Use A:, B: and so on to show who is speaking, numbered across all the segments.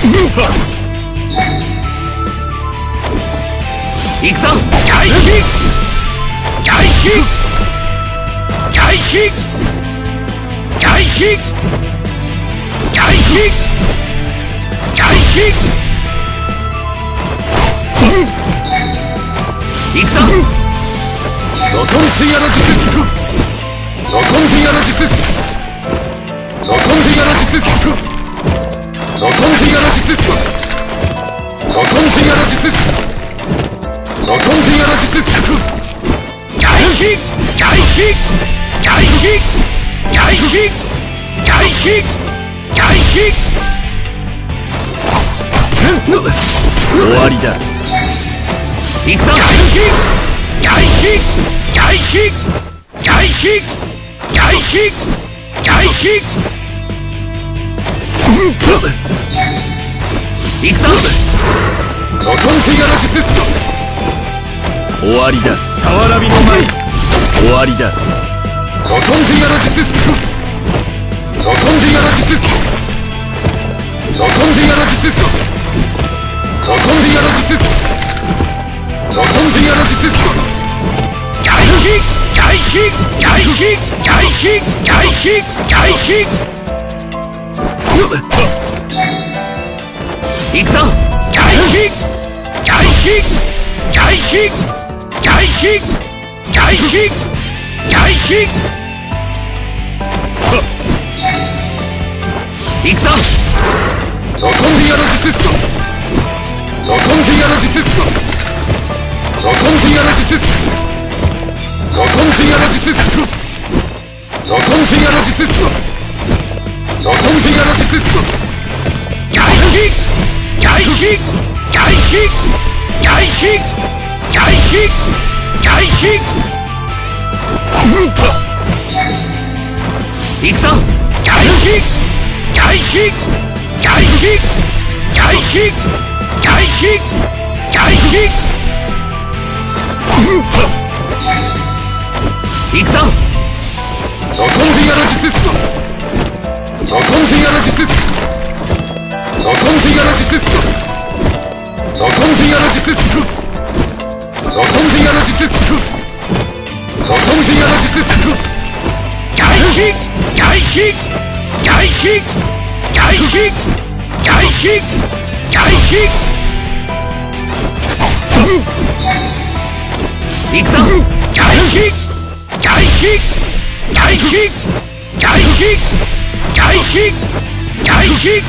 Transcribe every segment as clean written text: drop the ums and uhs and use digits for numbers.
A: 行くぞ。外気外気外気外気外気外気行くぞ。ロトン水野の術。ロトン水野の術。ロトン水野の術。ロトン水野の術。ロトン水野の術。ロトン水野の術。外気外気外気外気外気外気終わりだ。行くぞ。外気外気外気外気外気行くぞ。ロトン水野の術。終わりだ。さわらびの前。終わりだ。ロトン水野の術。ロトン水野の術。ロトン水野の術。ロトン水野の術。ロトン水野の術。外気外気外気外気外気外気行くぞ。外気外気外気外気外気外気行くぞ。ロトン水野の術。ロトン水野の術。ロトン水野の術。ロトン水野の術。ロトン水野の術。ロトン水野の術。外気外気外気外気外気外気行くぞ。外気外気外気外気外気外気行くぞ。ロトン水野の術。ロトン水野の術。ロトン水野の術。ロトン水野の術。ロトン水野の術。ロトン水野の術。外気外気外気外気外気外気行くぞ。外気外気外気外気外気外気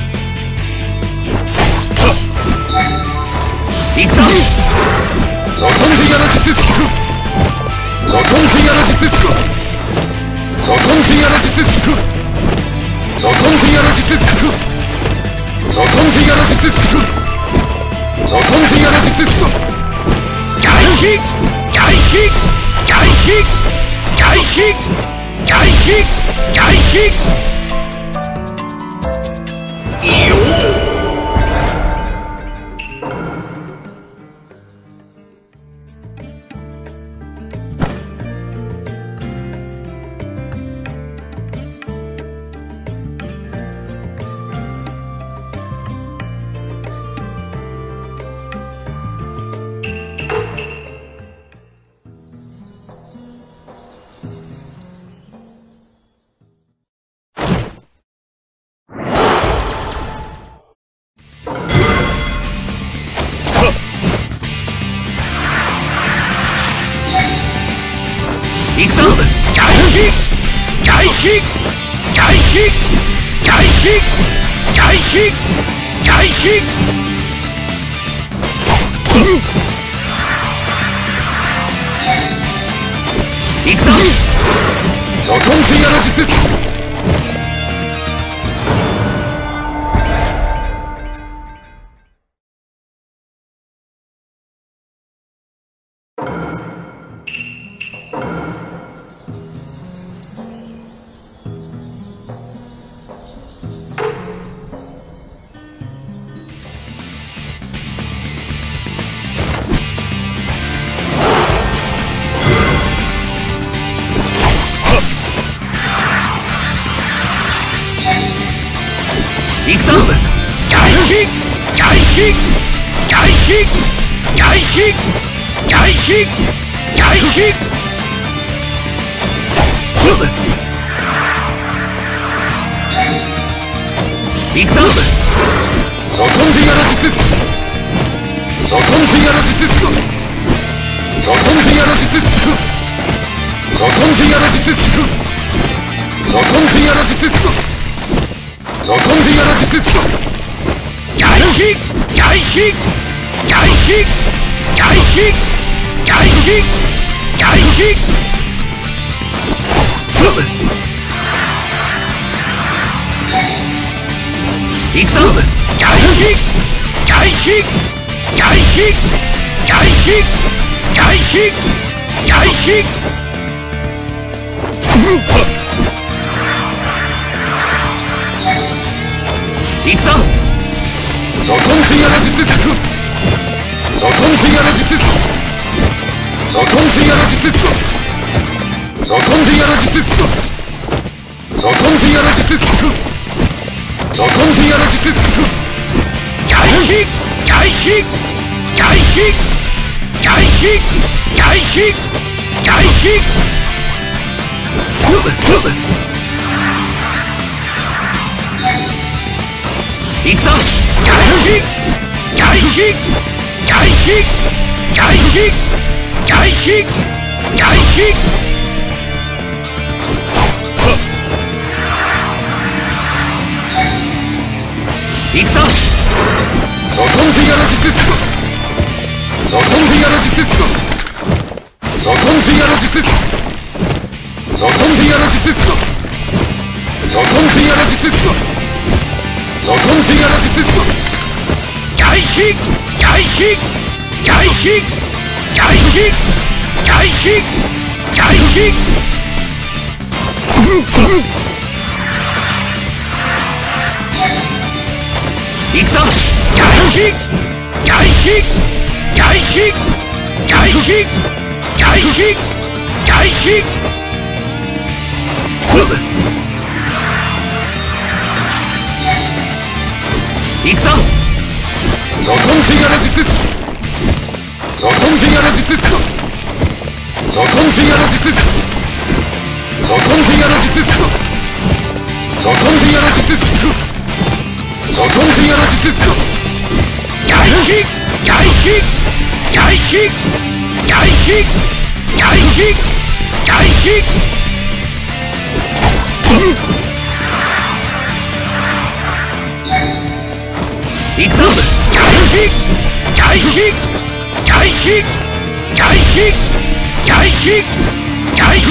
A: 行くぞ。ロトン水野の術。ロトン水野の術。ロトン水野の術。ロトン水野の術。ロトン水野の術。ロトン水野の術。外気外気外気外気外気外気よっ。行くぞ。外気外気外気外気外気外気行くぞ。ロトン水野の術。行くぞ。外気行くぞ。ロトンシアの術。ロトンシアの術。ロトンシアの術。ロトンシアの術。ロトンシアの術。ロトンシアの術。外気外気外気外気外気外気。行くぞ。外気外気外気外気外気外気。行くぞ。ロトンシアの術。ロトンシアの術。ロトンシアの術。ロトンシアの術。ロトンシアの術。ロトンシアの術。外気外気外気外気外気外気。行くぞ。外気外気外気外気外気外気。行くぞ。ロトンシアの術。ロトンシアの術。ロトンシアの術。ロトンシアの術。ロトンシアの術。ロトンシアの術。外気外気外気外気外気外気。行くぞ。外気外気外気外気外気外気。行くぞ。ロトンシアの術。ロトンシアの術。ロトンシアの術。ロトンシアの術。ロトンシアの術。ロトンシアの術。外気外気外気外気外気外気。行くぞ。外気外気外気外気外気外気。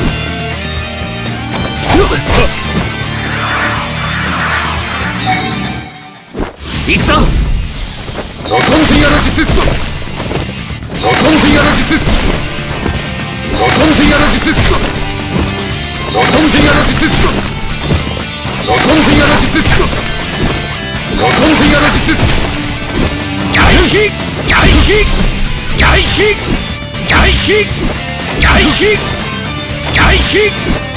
A: 行くぞ。ロトンシアの術。ロトンシアの術。ロトンシアの術。ロトンシアの術。ロトンシアの術。ロトンシアの術。外気外気外気外気外気外気。